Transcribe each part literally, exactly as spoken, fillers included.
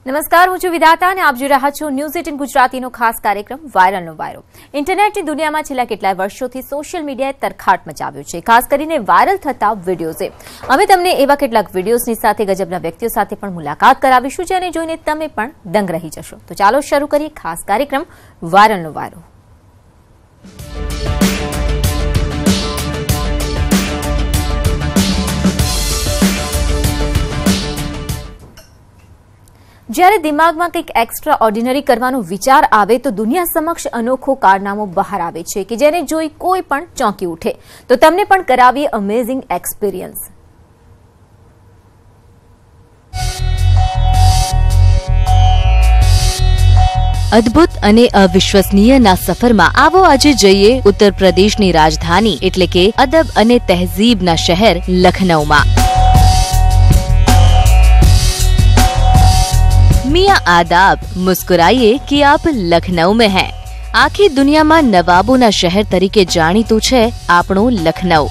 નમસ્કાર, હું છું વિધાતા અને આપ જોઈ રહ્યા છો ન્યૂઝ એટીન ગુજરાતીનો ખાસ કાર્યક્રમ વાયરલનો વાયરો। ઇન્ટરનેટની દુનિયામાં છેલ્લા કેટલાય વર્ષોથી સોશિયલ મીડિયાએ તરખાટ મચાવ્યું છે, ખાસ કરીને વાયરલ થતા વિડીયોઝે। અમે તમને એવા કેટલાક વિડીયોઝની સાથે ગજબના વ્યક્તિઓ સાથે પણ મુલાકાત કરાવીશું, જેને જોઈને તમે પણ દંગ રહી જશો। તો ચાલો શરૂ કરીએ ખાસ કાર્યક્રમ વાયરલનો વાયરો। જ્યારે દિમાગમાં કંઈક એક્સ્ટ્રા ઓર્ડિનરી કરવાનો વિચાર આવે તો દુનિયા સમક્ષ અનોખો કારનામો બહાર આવે છે કે જેને જોઈ કોઈ પણ ચોંકી ઉઠે। તો તમને પણ કરાવીએ અમેઝિંગ એક્સપિરિયન્સ। અદ્ભુત અને અવિશ્વસનીયના સફરમાં આવો આજે જઈએ ઉત્તર પ્રદેશની રાજધાની એટલે કે અદબ અને તહેઝીબના શહેર લખનઉમાં। मियां आदाब, मुस्कुराइए कि आप लखनऊ में हैं। आखी दुनिया में नवाबों ना शहर तरीके जाણીતું છે આપણું લખનઉ।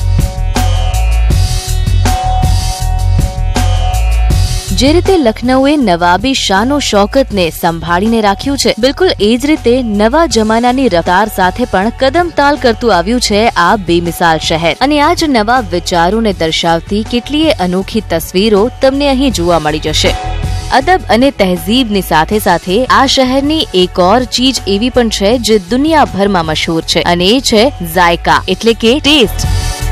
જે રીતે લખનઉએ નવાબી શાનો શૌકતને સંભાળીને રાખ્યું છે, બિલકુલ એ જ રીતે નવા જમાનાની રફતાર સાથે પણ કદમ તાલ કરતું આવ્યું છે આ બેમિસાલ શહેર। અને આ જ નવા વિચારોને દર્શાવતી કેટલીય અનોખી તસવીરો તમને અહીં જોવા મળી જશે। અદબ અને તહેઝીબની સાથે સાથે આ શહેરની એક ઓર ચીજ એવી પણ છે જે દુનિયાભરમાં મશહૂર છે અને એ છે જાયકા એટલે કે ટેસ્ટ।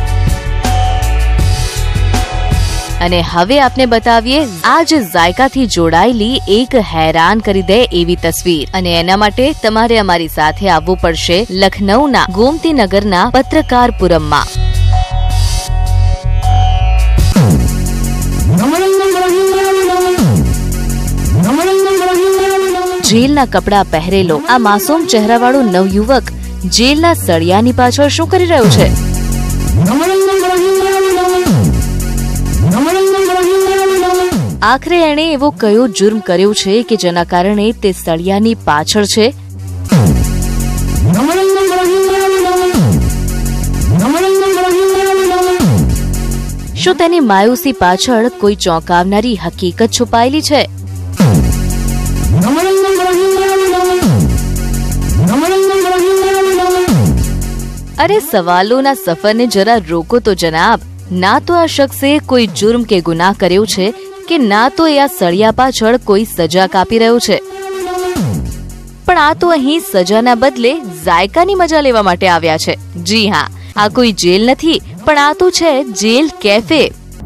અને હવે આપને બતાવીએ આ જ જાયકાથી જોડાયેલી એક હેરાન કરી દે એવી તસવીર। અને એના માટે તમારે અમારી સાથે આવવું પડશે લખનઉના ગોમતી નગરના પત્રકારપુરમમાં। જેલના કપડા પહેરેલો આ માસૂમ ચહેરાવાળો નવયુવક જેલના સળિયાની પાછળ શું કરી રહ્યો છે? આખરે એણે એવો કયો જુર્મ કર્યો છે કે જેના કારણે તે સળિયાની પાછળ છે? શું તેની માયુસી પાછળ કોઈ ચોંકાવનારી હકીકત છુપાયેલી છે? अरे सवालों ना सफर ने जरा रोको तो जनाब। ना तो आ शख्से कोई जुर्म के गुनाह कर्यो छे कि ना तो या सड़िया पाछळ कोई सजा कापी रह्यो छे, पण आ तो अहीं सजाना बदले जायकानी मजा लेवा माटे आव्या छे। जी हाँ, आ कोई जेल नथी पण आ तो छे जेल कैफे।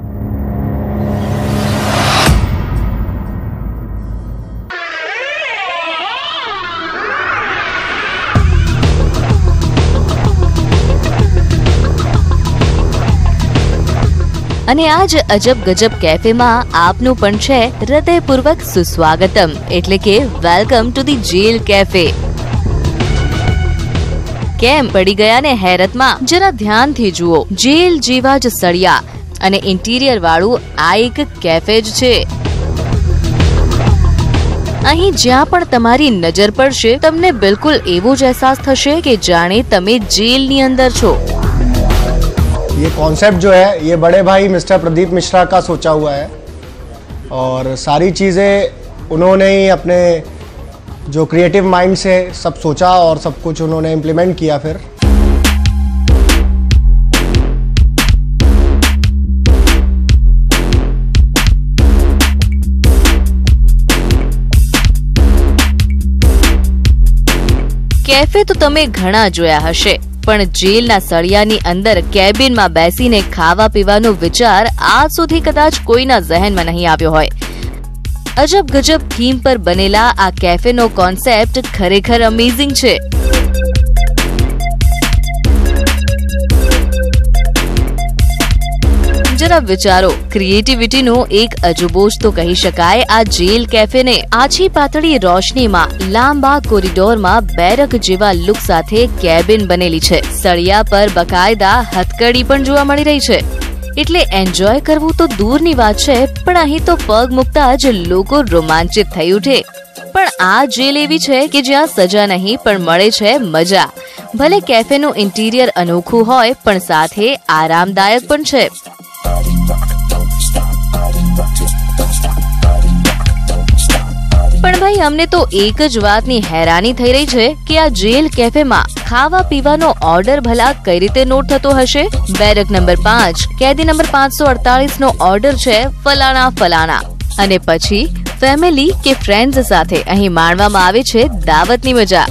અને આજ અજબ ગજબ કેફેમાં આપનું પણ છે હૃદયપૂર્વક સુસ્વાગતમ એટલે કે welcome to the jail cafe. કેમ પડી ગયા ને હેરતમાં? જરા ધ્યાનથી જુઓ, જેલ જેવા જ સળિયા અને ઇન્ટિરિયર વાળું આ એક કેફે જ છે। અહીં જ્યાં પણ તમારી નજર પડશે તમને બિલકુલ એવો જ અહેસાસ થશે કે જાણે તમે જેલની અંદર છો। ये कॉन्सेप्ट जो है ये बड़े भाई मिस्टर प्रदीप मिश्रा का सोचा हुआ है और सारी चीज़ें उन्होंने ही अपने जो क्रिएटिव माइंड से सब सोचा और सब कुछ उन्होंने इम्प्लीमेंट किया। फिर कैफे तो तमे घणा जोया हशे, પણ જેલના સળિયાની અંદર કેબિનમાં બેસીને ખાવા પીવાનો વિચાર આજ સુધી કદાચ કોઈના ઝહેનમાં નહીં આવ્યો હોય। અજબ ગજબ થીમ પર બનેલા આ કેફેનો કોન્સેપ્ટ ખરેખર અમેઝિંગ છે। જરા વિચારો, ક્રિએટિવિટીનો એક અજુબો જ તો કહી શકાય આ જેલ કેફેને। આછી પાતળી રોશનીમાં લાંબા કોરિડોરમાં બેરક જેવા લુક સાથે કેબિન બનેલી છે। સળિયા પર બકાયદા હથકડી પણ જોવા મળી રહી છે, એટલે એન્જોય કરવું તો દૂરની વાત છે, પણ અહીં તો પગ મૂકતા જ લોકો રોમાંચિત થઈ ઉઠે। પણ આ જેલ એવી છે કે જ્યાં સજા નહીં પણ મળે છે મજા। ભલે કેફેનું ઇન્ટિરિયર અનોખું હોય પણ સાથે આરામદાયક પણ છે। ભાઈ અમને તો એક જ વાતની હેરાની થઈ રહી છે કે આ જેલ કેફેમાં ખાવા પીવાનો ઓર્ડર ભલા કઈ રીતે નોટ થતો હશે? બેરક નંબર પાંચ કેદી નંબર પાંચસો અડતાલીસ નો ઓર્ડર છે ફલાણા ફલાણા અને પછી ફેમિલી કે ફ્રેન્ડ્સ સાથે અહીં માણવામાં આવે છે દાવતની મજા।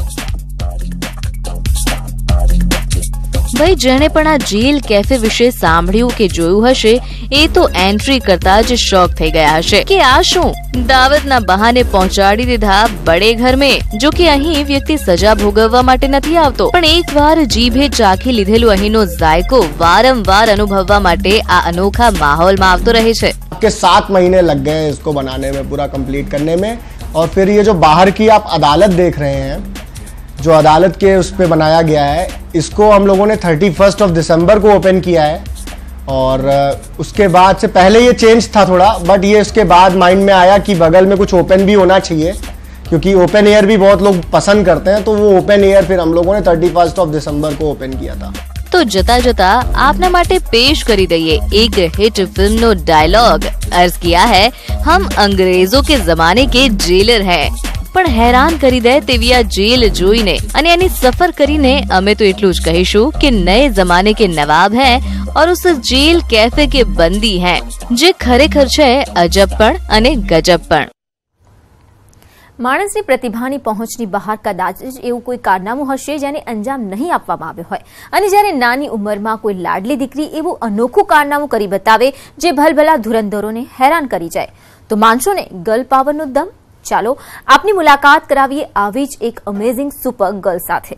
ભાઈ જેણે પણ આ જેલ કેફે વિશે સાંભળ્યું કે જોયું હશે એ તો એન્ટ્રી કરતા જ શોક થઈ ગયા હશે કે આ શું દાવતના બહાને પહોંચાડી દીધા બડે ઘર में। જો કે અહીં વ્યક્તિ સજા ભોગવવા માટે નથી આવતો પણ એકવાર જીભે ચાખી લીધેલું અહીંનો જાયકો વારંવાર અનુભવવા માટે આ અનોખા માહોલમાં આવતો રહે છે। के सात महीने लग गए इसको बनाने में, पूरा कंप्लीट करने में। और फिर ये जो बाहर की आप अदालत देख रहे हैं, जो अदालत के उस पे बनाया गया है, इसको हम लोगों ने थर्टी फर्स्ट ऑफ दिसंबर को ओपन किया है। और उसके बाद से पहले ये चेंज था थोड़ा, बट ये उसके बाद माइंड में आया कि बगल में कुछ ओपन भी होना चाहिए क्योंकि ओपन एयर भी बहुत लोग पसंद करते हैं, तो वो ओपन एयर फिर हम लोगों ने थर्टी फर्स्ट ऑफ दिसंबर को ओपन किया था। तो जता जता आपना माटे पेश करी दઈએ एक हिट फिल्म नो डायलॉग। अर्ज किया है हम अंग्रेजों के जमाने के जेलर हैं। પણ હેરાન કરી દે તેવી આ જેલ જોઈને અને એની સફર કરીને અમે તો એટલું જ કહીશું કે નए જમાને કે નવાબ हैं और उस जेल कैफे के बंदी हैं જે ખરેખર છે અજબપણ અને ગજબપણ। માણસની પ્રતિભાની પહોંચની બહાર કદાચ જ એવું કોઈ કારનામું હશે જેને અંજામ નહીં આપવામાં આવ્યો હોય અને જ્યારે નાની ઉંમરમાં કોઈ લાડલી દીકરી એવું અનોખું કારનામું કરી બતાવે જે ભલભલા ધુરંધરોને હેરાન કરી જાય તો માનશો ને ગર્લ પાવરનો દમ। ચાલો આપની મુલાકાત કરાવીએ આવી જ એક અમેઝિંગ સુપર ગર્લ સાથે।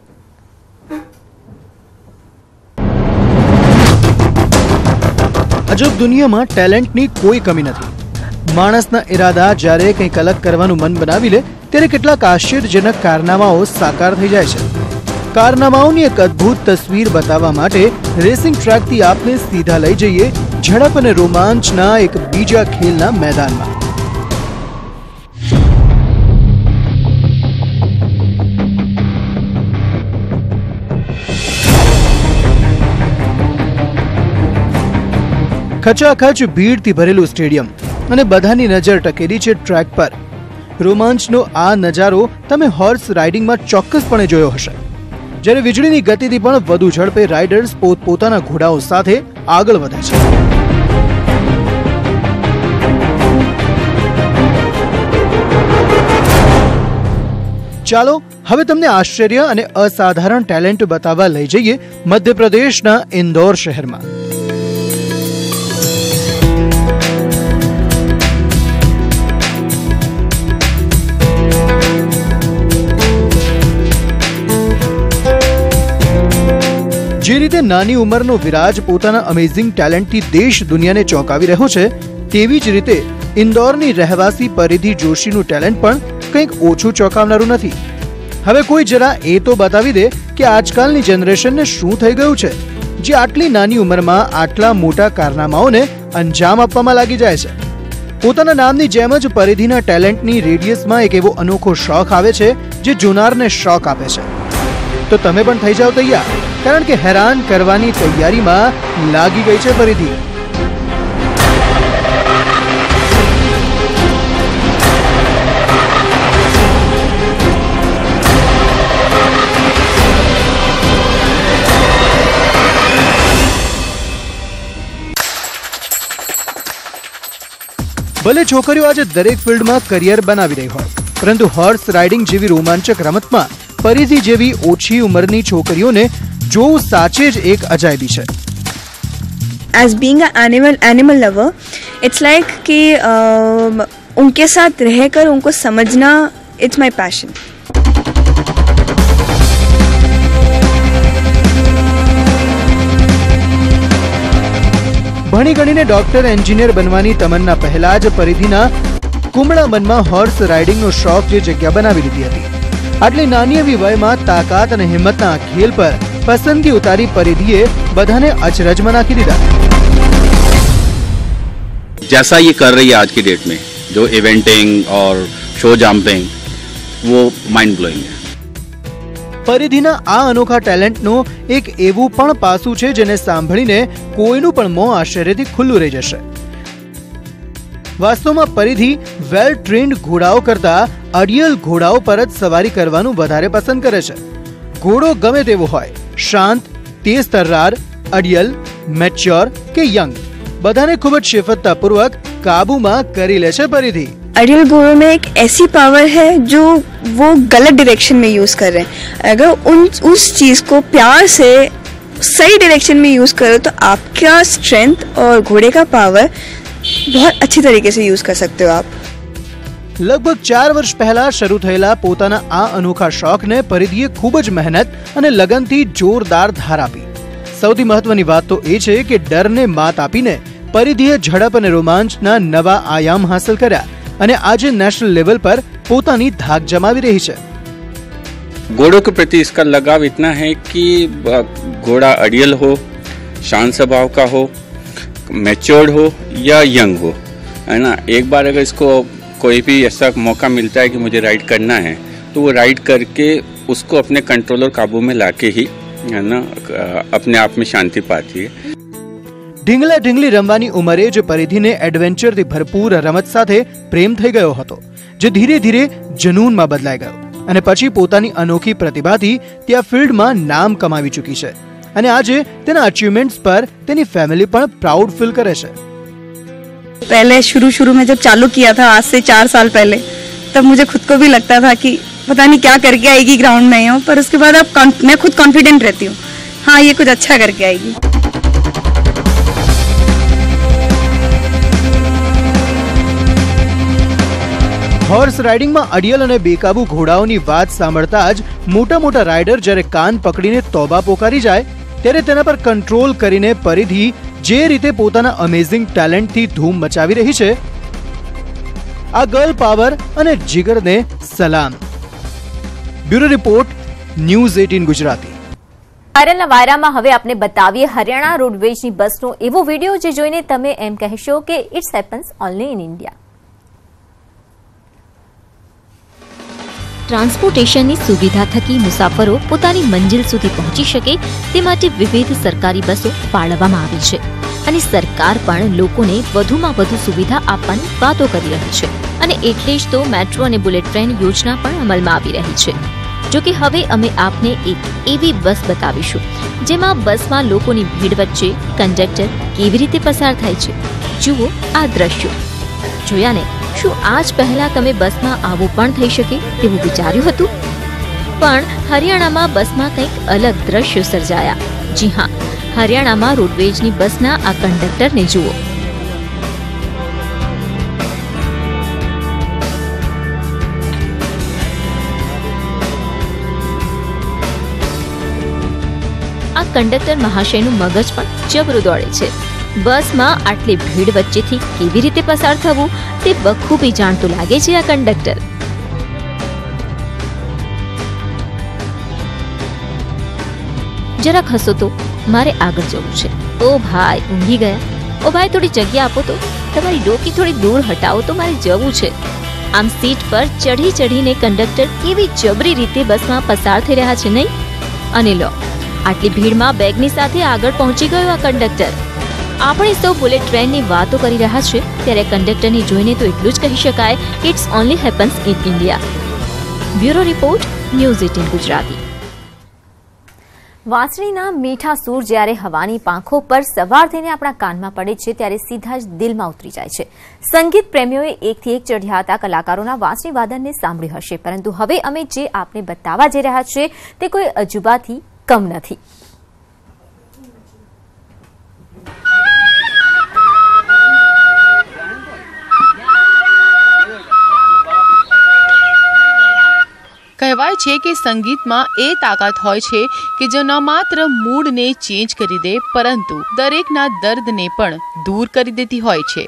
અજબ દુનિયામાં ટેલેન્ટની કોઈ કમી નથી। માણસના ઇરાદા જ્યારે કંઈક અલગ કરવાનું મન બનાવી લે ત્યારે કેટલાક આશ્ચર્યજનક કારનામાઓ સાકાર થઈ જાય છે। કારનામાઓની એક અદ્ભુત તસવીર બતાવવા માટે રેસિંગ ટ્રેકથી આપને સીધા લઈ જઈએ ઝડપ અને રોમાંચના એક બીજા ખેલના મેદાનમાં। ખચાખચ ભીડથી ભરેલું સ્ટેડિયમ અને બધાની નજર ટકેલી છે ટ્રેક પર। રોમાંચનો આ નજારો તમે હોર્સ રાઇડિંગમાં ચોક્કસપણે જોયો હશે, જ્યારે વીજળીની ગતિથી પણ વધુ ઝડપે રાઇડર્સ પોતપોતાના ઘોડાઓ સાથે આગળ વધે છે। ચાલો હવે તમને આશ્ચર્ય અને અસાધારણ ટેલેન્ટ બતાવવા લઈ જઈએ મધ્યપ્રદેશના ઇન્દોર શહેરમાં। જે રીતે નાની ઉંમરનો વિરાજ પોતાના અમેઝિંગ ટેલેન્ટથી દેશ દુનિયાને ચોંકાવી રહ્યો છે, તેવી જ રીતે ઇન્દોરની રહેવાસી પરિધિ જોશીનું ટેલેન્ટ પણ કંઈક ઓછું ચોંકાવનારું નથી। હવે કોઈ જરા એ તો બતાવી દે કે આજકાલની જનરેશનને શું થઈ ગયું છે જે આટલી નાની ઉંમરમાં આટલા મોટા કારનામાઓને અંજામ આપવામાં લાગી જાય છે। પોતાના નામની જેમ જ પરિધિના ટેલેન્ટની રેડિયસમાં એક એવો અનોખો શોખ આવે છે જે જોનારને શોક આપે છે। તો તમે પણ થઈ જાઓ તૈયાર, કારણ કે હેરાન કરવાની તૈયારીમાં લાગી ગઈ છે પરિધિ। ભલે છોકરીઓ આજે દરેક ફિલ્ડમાં કરિયર બનાવી રહી હોય, પરંતુ હોર્સ રાઇડિંગ જેવી રોમાંચક રમતમાં પરિધિ જેવી ઓછી ઉંમરની છોકરીઓને જોવું સાચે જ એક અજાયબી છે। As being an animal animal lover, it's like कि uh, उनके साथ रहकर उनको समझना, it's my passion. ભણી ગણીને ડોક્ટર એન્જિનિયર બનવાની તમન્ના પહેલા જ પરિધિના કુમળા મનમાં હોર્સ રાઇડિંગનો શોખ જે જગ્યા બનાવી લીધી હતી। આટલી નાની એવી વયમાં તાકાત અને હિંમતના ખેલ પર પસંદગી ઉતારી પરિધિએ બધાને અચરજમાં નાખી દીધા। जैसा ये कर रही है आज की डेट में, जो इवेंटिंग और शो जंपिंग, वो माइंड ब्लोइंग है। પરિધિના આ અનોખા ટેલેન્ટનો એક એવું પણ પાસું છે જેને સાંભળીને કોઈનું પણ મોં આશ્ચર્યથી ખુલ્લું રહી જશે। વાસ્તવમાં પરિધિ વેલ ટ્રેન્ડ ઘોડાઓ કરતા અડિયલ ઘોડાઓ પર જ સવારી કરવાનું વધારે પસંદ કરે છે. ઘોડો ગમે તેવો હોય, શાંત, તેજ તર્રાર, અડિયલ, મેચ્યોર કે યંગ, બધાને ખૂબ જ શિફતતાપૂર્વક કાબૂમાં કરી લે છે પરિધિ. अडियल घोड़ों में एक ऐसी पावर है जो वो गलत डायरेक्शन में यूज़ कर रहे हैं. अगर उन उस चीज़ को प्यार से सही डायरेक्शन में यूज़ करो तो आपका स्ट्रेंथ और घोड़े का पावर बहुत अच्छी तरीके से यूज़ कर सकते हो आप. લગભગ ચાર વર્ષ પહેલા શરૂ થયેલા પોતાના આ અનોખા શોખને પરિધિએ ખૂબ જ મહેનત અને લગનથી જોરદાર ધાર આપી. સૌથી મહત્વની વાત તો એ છે કે ડરને માત આપીને પરિધિએ ઝડપ અને રોમાંચના નવા આયામ હાંસલ કર્યા અને આજે नेशनल लेवल पर પોતાની धाक जमावी रही है. घोड़ों के प्रति इसका लगाव इतना है कि घोड़ा अडियल हो, शांत स्वभाव का हो, मैच्योर्ड हो या यंग हो, है ना. एक बार अगर इसको कोई भी ऐसा मौका मिलता है कि मुझे राइड करना है तो वो राइड करके उसको अपने कंट्रोल और काबू में लाके ही, है ना, अपने आप में शांति पाती है. ઢીંગલા ઢીંગલી રમવાની ઉંમરે જે પરિધિને એડવેન્ચરથી ભરપૂર રમત સાથે પ્રેમ થઈ ગયો હતો, જે ધીરે ધીરે જનૂનમાં બદલાઈ ગયો અને પછી પોતાની અનોખી પ્રતિભાથી ત્યાં ફિલ્ડમાં નામ કમાવી ચૂકી છે અને આજે તેના અચીવમેન્ટ્સ પર તેની ફેમિલી પણ પ્રાઉડ ફીલ કરે છે. पहले शुरू शुरू में जब चालू किया था आज से चार साल पहले, तब मुझे खुद को भी लगता था कि पता नहीं क्या करके आएगी ग्राउंड में हूँ, पर उसके बाद अब मैं खुद कॉन्फिडेंट रहती हूँ, हाँ ये कुछ अच्छा करके आएगी. હોર્સ રાઇડિંગમાં અડિયલ અને બેકાબુ ઘોડાઓની વાત સાંભળતા જ મોટા મોટા રાઇડર જ્યારે કાન પકડીને તોબા પોકારી જાય ત્યારે તેના પર કંટ્રોલ કરીને પરિધિ જે રીતે પોતાના અમેઝિંગ ટેલેન્ટથી ધૂમ મચાવી રહી છે, આ ગર્લ પાવર અને જીગરને સલામ. બ્યુરો રિપોર્ટ, ન્યૂઝ અઠ્ઠાવીસ ગુજરાતી. વાયરલના વાયરામાં હવે આપણે બતાવીએ હરિયાણા રોડવેજની બસનો એવો વિડીયો જે જોઈને તમે એમ કહેશો કે it's happens only in India. ટ્રાન્સપોર્ટેશનની સુવિધા થકી મુસાફરો પોતાની મંજિલ સુધી પહોંચી શકે તે માટે વિવિધ સરકારી બસો ફાળવવામાં આવી છે અને સરકાર પણ લોકોને વધુમાં વધુ સુવિધા આપવાની વાતો કરી રહી છે અને એટલે જ તો મેટ્રો અને બુલેટ ટ્રેન યોજના પણ અમલમાં આવી રહી છે. જો કે હવે અમે આપને એક એવી બસ બતાવીશું જેમાં બસમાં લોકોની ભીડ વચ્ચે કંડક્ટર કેવી રીતે પસાર થાય છે. જુઓ આ દ્રશ્યો. જોયા ને? શું આજ પહેલા તમે બસમાં આવું પણ થઈ શકે તેવું વિચાર્યું હતું? પણ હરિયાણામાં બસમાં કંઈક અલગ દ્રશ્યો સર્જાયા. જી હા, હરિયાણામાં રોડવેજની બસના આ કંડક્ટરને જુઓ. આ કંડક્ટર મહાશયનું મગજ પણ જબરું દોડે છે. બસમાં આટલી ભીડ વચ્ચેથી કેવી રીતે પસાર થવું તે બખૂબી જાણતું લાગે છે આ કંડક્ટર. જરાક હસો તો, મારે આગળ જવું છે. ઓ ભાઈ, ઊંઘી ગયા? ઓ ભાઈ, થોડી જગ્યા આપો તો, તમારી ડોકી થોડી દૂર હટાવો તો, મારે જવું છે. આમ સીટ પર ચઢી ચઢીને કંડક્ટર કેવી જબરી રીતે બસમાં પસાર થઈ રહ્યા છે નહીં? અને લો, આટલી ભીડમાં બેગની સાથે આગળ પહોંચી ગયો આ કંડક્ટર. આપણે સૌ બુલેટ ટ્રેનની વાતો કરી રહ્યા છે ત્યારે કંડક્ટરને જોઈને તો એટલું જ કહી શકાય કે it's only happens in India. Bureau report, news અઠ્ઠાવીસ ગુજરાતી. વાંસળીના મીઠા સૂર જ્યારે હવાની પાંખો પર સવાર થઈને આપણા કાનમાં પડે છે ત્યારે સીધા જ દિલમાં ઉતરી જાય છે. સંગીત પ્રેમીઓએ એકથી એક ચઢ્યા હતા કલાકારોના વાંસળી વાદનને સાંભળ્યું હશે, પરંતુ હવે અમે જે આપને બતાવવા જઈ રહ્યા છે તે કોઈ અજુબાથી કમ નથી. કહેવાય છે કે સંગીતમાં એ તાકાત હોય છે કે જો ન માત્ર મૂડને ચેન્જ કરી દે પરંતુ દરેકના દર્દને પણ દૂર કરી દેતી હોય છે.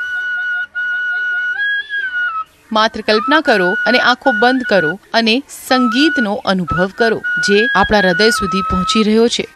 માત્ર કલ્પના કરો અને આંખો બંધ કરો અને સંગીતનો અનુભવ કરો જે આપણા હૃદય સુધી પહોંચી રહ્યો છે.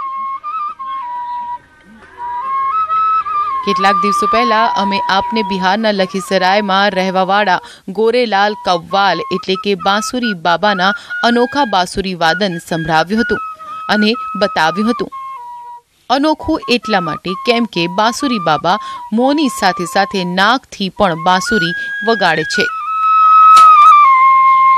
કેટલાક દિવસો પહેલા અમે આપને બિહારના લખીસરાયમાં રહેવાવાળા ગોરેલાલ કવ્વાલ એટલે કે બાંસુરી બાબાના અનોખા બાંસુરી વાદન સંભળાવ્યું હતું અને બતાવ્યું હતું. અનોખું એટલા માટે કેમ કે બાંસુરી બાબા મોંની સાથે સાથે નાકથી પણ બાંસુરી વગાડે છે.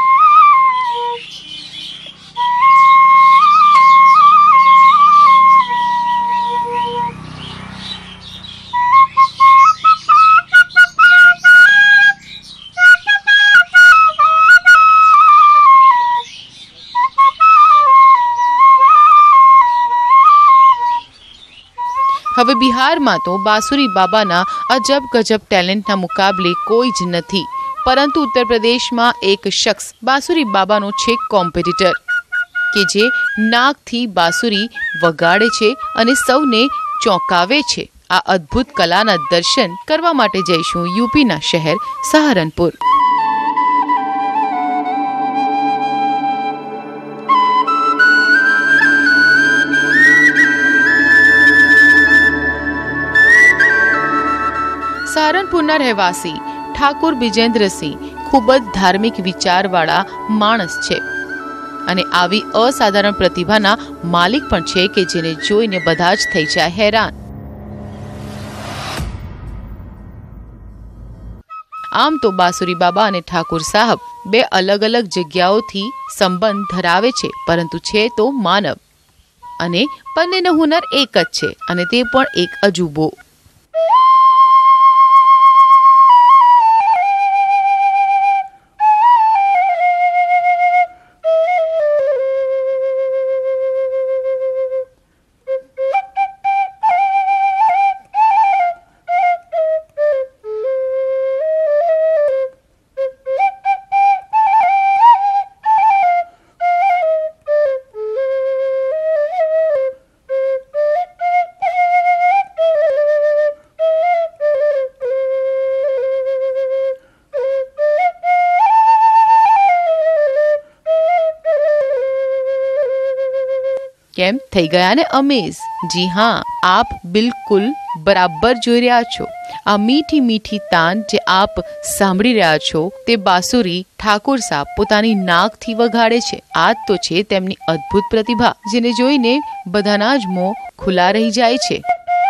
હવે બિહારમાં તો બાંસુરી બાબાના અજબ ગજબ ટેલેન્ટના મુકાબલે કોઈ જ નથી, પરંતુ ઉત્તર પ્રદેશમાં એક શખ્સ બાંસુરી બાબાનો છે કોમ્પિટિટર કે જે નાકથી બાંસુરી વગાડે છે અને સૌને ચોંકાવે છે। આ અદ્ભુત કલાના દર્શન કરવા માટે જઈશું યુપીના શહેર સહારનપુર। સહારનપુરના રહેવાસી ઠાકુર બિજેન્દ્રસિંહ ખૂબ જ ધાર્મિક વિચારવાળા માણસ છે અને આવી અસાધારણ પ્રતિભાના માલિક પણ છે કે જેને જોઈને બધા જ થઈ જાય હેરાન। આમ તો બાંસુરી બાબા અને ઠાકુર સાહબ બે અલગ અલગ જગ્યાઓથી સંબંધ ધરાવે છે, પરંતુ છે તો માનવ અને બંનેનો હુનર એક જ છે અને તે પણ એક અજુબો। કેમ થઈ ગયા ને અમેઝ? જી હા, આપ બિલકુલ બરાબર જોઈ રહ્યા છો। આ મીઠી મીઠી તાન જે આપ સાંભળી રહ્યા છો તે બાંસુરી ઠાકુર સાહબ પોતાની નાકથી વગાડે છે। આ તો છે તેમની અદ્ભુત પ્રતિભા, જેને જોઈને બધાના જ મોં ખુલ્લા રહી જાય છે।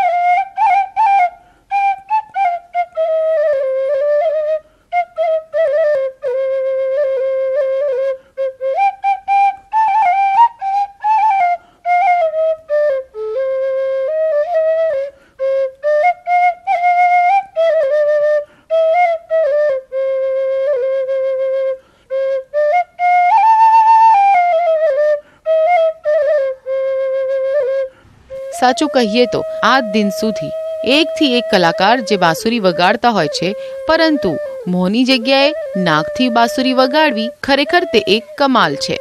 સાચું કહીએ તો આ દિન સુધી એકથી એક કલાકાર જે બાંસુરી વગાડતા હોય છે, પરંતુ મોંની જગ્યાએ નાકથી બાંસુરી વગાડવી ખરેખર તે એક કમાલ છે।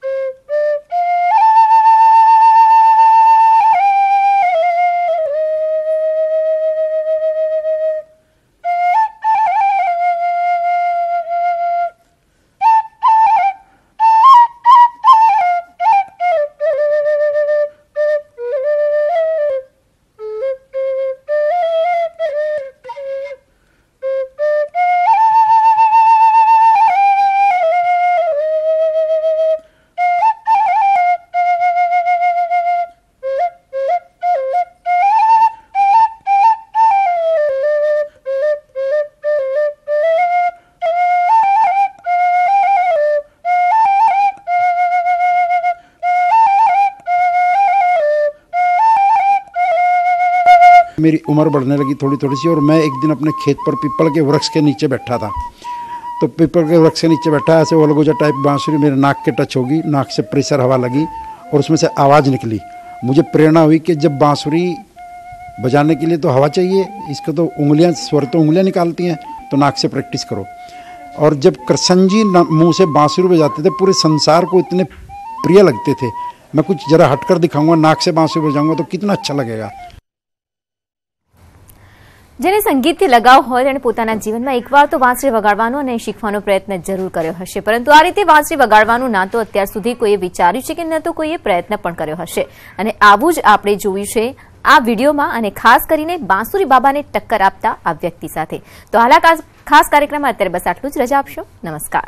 मेरी उम्र बढ़ने लगी थोड़ी थोड़ी सी, और मैं एक दिन अपने खेत पर पीपल के वृक्ष के नीचे बैठा था। तो पीपल के वृक्ष के नीचे बैठा, ऐसे ओलगोजा टाइप बांसुरी मेरे नाक के टच होगी, नाक से प्रेशर हवा लगी और उसमें से आवाज़ निकली। मुझे प्रेरणा हुई कि जब बांसुरी बजाने के लिए तो हवा चाहिए, इसको तो उंगलियां, स्वर तो उंगलियां निकालती हैं, तो नाक से प्रैक्टिस करो। और जब कृष्ण जी मुँह से बांसुरी बजाते थे, पूरे संसार को इतने प्रिय लगते थे। मैं कुछ जरा हटकर दिखाऊंगा, नाक से बांसुरी बजाऊंगा तो कितना अच्छा लगेगा। જેને સંગીતથી લગાવ હોય તેણે પોતાના જીવનમાં એકવાર તો વાંસળી વગાડવાનો અને શીખવાનો પ્રયત્ન જરૂર કર્યો હશે, પરંતુ આ રીતે વાંસળી વગાડવાનું ના તો અત્યાર સુધી કોઈએ વિચાર્યું છે કે ન તો કોઈએ પ્રયત્ન પણ કર્યો હશે। અને આવું જ આપણે જોયું છે આ વિડીયોમાં, અને ખાસ કરીને બાંસુરી બાબાને ટક્કર આપતા આ વ્યક્તિ સાથે। તો હાલ આ ખાસ કાર્યક્રમમાં અત્યારે બસ આટલું જ। રજા આપશો, નમસ્કાર।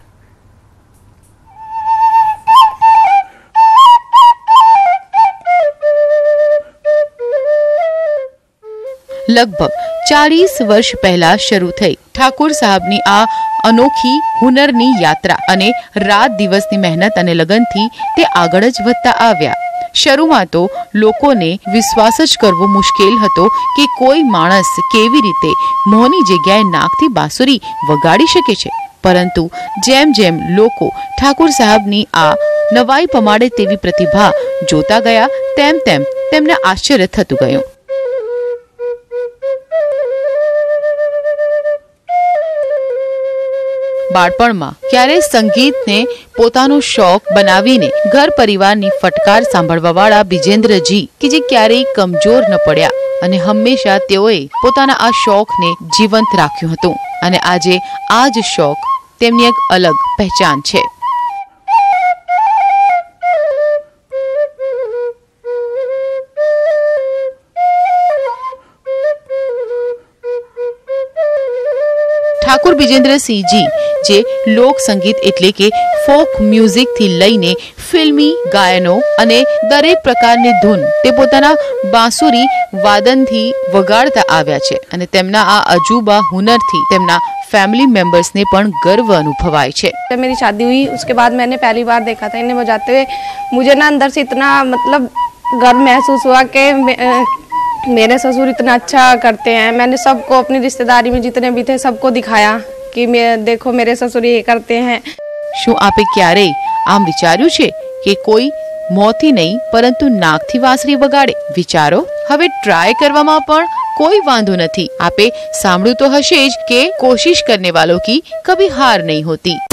લગભગ ચાલીસ વર્ષ પહેલા શરૂ થઈ ઠાકુર સાહેબની આ અનોખી હુનરની યાત્રા અને રાત દિવસની મહેનત અને લગનથી તે આગળ જ વધતા આવ્યા। શરૂમાં તો લોકોને વિશ્વાસ જ કરવો મુશ્કેલ હતો કે કોઈ માણસ કેવી રીતે મોંની જગ્યાએ નાકથી બાંસુરી વગાડી શકે છે, પરંતુ જેમ જેમ લોકો ઠાકુર સાહેબની આ નવાઈ પમાડે તેવી પ્રતિભા જોતા ગયા, તેમ તેમ તેમને આશ્ચર્ય થતું ગયું। બાળપણમાં ક્યારેય સંગીતને પોતાનો શોખ બનાવીને ઘર પરિવારની ફટકાર સાંભળવા વાળા બિજેન્દ્રજી કે જે ક્યારેય કમજોર ન પડ્યા અને હંમેશા તેઓએ પોતાના આ શોખને જીવંત રાખ્યું હતું અને આજે આ જ શોખ તેમની એક અલગ પહેચાન છે. ઠાકુર બિજેન્દ્રસિંહજી જે લોક સંગીત એટલે કે ફોક મ્યુઝિક થી લઈને ફિલ્મી ગાયનો અને દરેક પ્રકારની ધૂન તે પોતાના બાંસુરી વાદનથી વગાડતા આવ્યા છે અને તેમના આ અજુબા હુનરથી તેમના फैमिली मेंबर्स ने पण गर्व अनुभवाया है. जब मेरी शादी हुई उसके बाद मैंने पहली बार देखा था इन्हें बजाते हुए. मुझे ना अंदर से इतना मतलब गर्व महसूस हुआ कि मेरे ससुर इतना अच्छा करते हैं. मैंने सबको अपनी रिश्तेदारी में जितने भी थे सबको दिखाया कि मैं देखो मेरे ससुर ये करते हैं. શું આપે ક્યારે આમ વિચાર્યું છે કે કોઈ મોંથી નહીં પરંતુ નાકથી વાંસળી વગાડે? વિચારો, હવે ટ્રાય કરવામાં પણ कोई वांधो नहीं. आपे सामड़ू तो हशे ज के कोशिश करने वालों की कभी हार नहीं होती.